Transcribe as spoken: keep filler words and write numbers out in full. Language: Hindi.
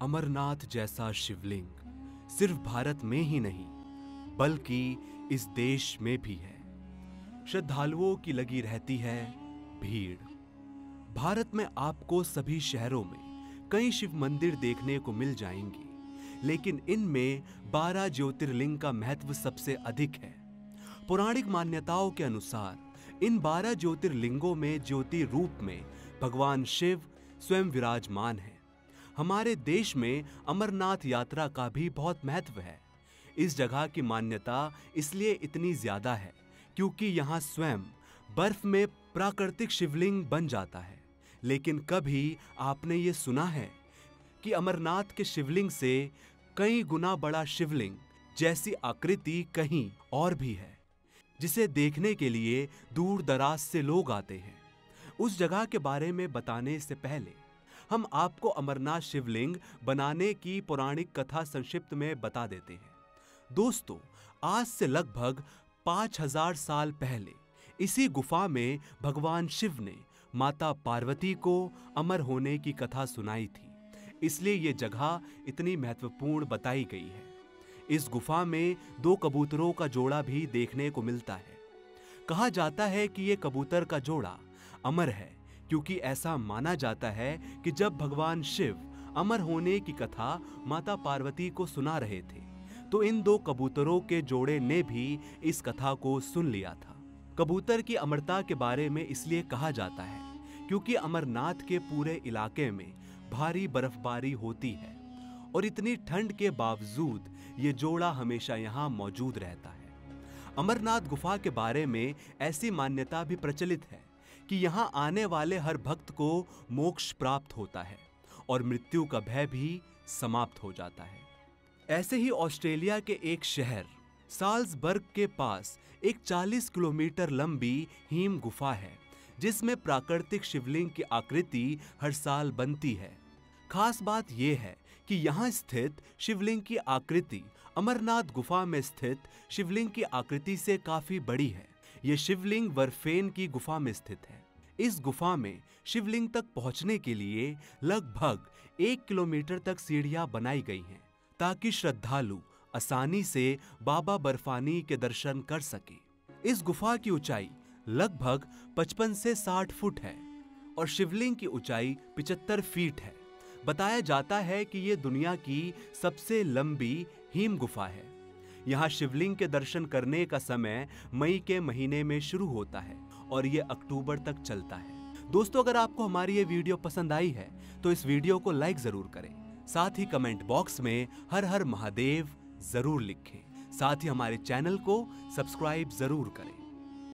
अमरनाथ जैसा शिवलिंग सिर्फ भारत में ही नहीं बल्कि इस देश में भी है। श्रद्धालुओं की लगी रहती है भीड़। भारत में आपको सभी शहरों में कई शिव मंदिर देखने को मिल जाएंगे, लेकिन इनमें बारह ज्योतिर्लिंग का महत्व सबसे अधिक है। पौराणिक मान्यताओं के अनुसार इन बारह ज्योतिर्लिंगों में ज्योति रूप में भगवान शिव स्वयं विराजमान है। हमारे देश में अमरनाथ यात्रा का भी बहुत महत्व है। इस जगह की मान्यता इसलिए इतनी ज्यादा है क्योंकि यहाँ स्वयं बर्फ में प्राकृतिक शिवलिंग बन जाता है। लेकिन कभी आपने ये सुना है कि अमरनाथ के शिवलिंग से कई गुना बड़ा शिवलिंग जैसी आकृति कहीं और भी है, जिसे देखने के लिए दूर दराज से लोग आते हैं। उस जगह के बारे में बताने से पहले हम आपको अमरनाथ शिवलिंग बनाने की पौराणिक कथा संक्षिप्त में बता देते हैं। दोस्तों, आज से लगभग पांच हजार साल पहले इसी गुफा में भगवान शिव ने माता पार्वती को अमर होने की कथा सुनाई थी, इसलिए ये जगह इतनी महत्वपूर्ण बताई गई है। इस गुफा में दो कबूतरों का जोड़ा भी देखने को मिलता है। कहा जाता है कि ये कबूतर का जोड़ा अमर है क्योंकि ऐसा माना जाता है कि जब भगवान शिव अमर होने की कथा माता पार्वती को सुना रहे थे तो इन दो कबूतरों के जोड़े ने भी इस कथा को सुन लिया था। कबूतर की अमरता के बारे में इसलिए कहा जाता है क्योंकि अमरनाथ के पूरे इलाके में भारी बर्फबारी होती है और इतनी ठंड के बावजूद ये जोड़ा हमेशा यहाँ मौजूद रहता है। अमरनाथ गुफा के बारे में ऐसी मान्यता भी प्रचलित है कि यहाँ आने वाले हर भक्त को मोक्ष प्राप्त होता है और मृत्यु का भय भी समाप्त हो जाता है। ऐसे ही ऑस्ट्रेलिया के एक शहर साल्सबर्ग के पास एक चालीस किलोमीटर लंबी हिम गुफा है जिसमें प्राकृतिक शिवलिंग की आकृति हर साल बनती है। खास बात यह है कि यहाँ स्थित शिवलिंग की आकृति अमरनाथ गुफा में स्थित शिवलिंग की आकृति से काफी बड़ी है। ये शिवलिंग वर्फेन की गुफा में स्थित है। इस गुफा में शिवलिंग तक पहुंचने के लिए लगभग एक किलोमीटर तक सीढ़ियां बनाई गई हैं ताकि श्रद्धालु आसानी से बाबा बर्फानी के दर्शन कर सके। इस गुफा की ऊंचाई लगभग पचपन से साठ फुट है और शिवलिंग की ऊंचाई पचहत्तर फीट है। बताया जाता है कि ये दुनिया की सबसे लंबी हिम गुफा है। यहाँ शिवलिंग के दर्शन करने का समय मई के महीने में शुरू होता है और ये अक्टूबर तक चलता है। दोस्तों, अगर आपको हमारी ये वीडियो पसंद आई है तो इस वीडियो को लाइक जरूर करें। साथ ही कमेंट बॉक्स में हर हर महादेव जरूर लिखें। साथ ही हमारे चैनल को सब्सक्राइब जरूर करें।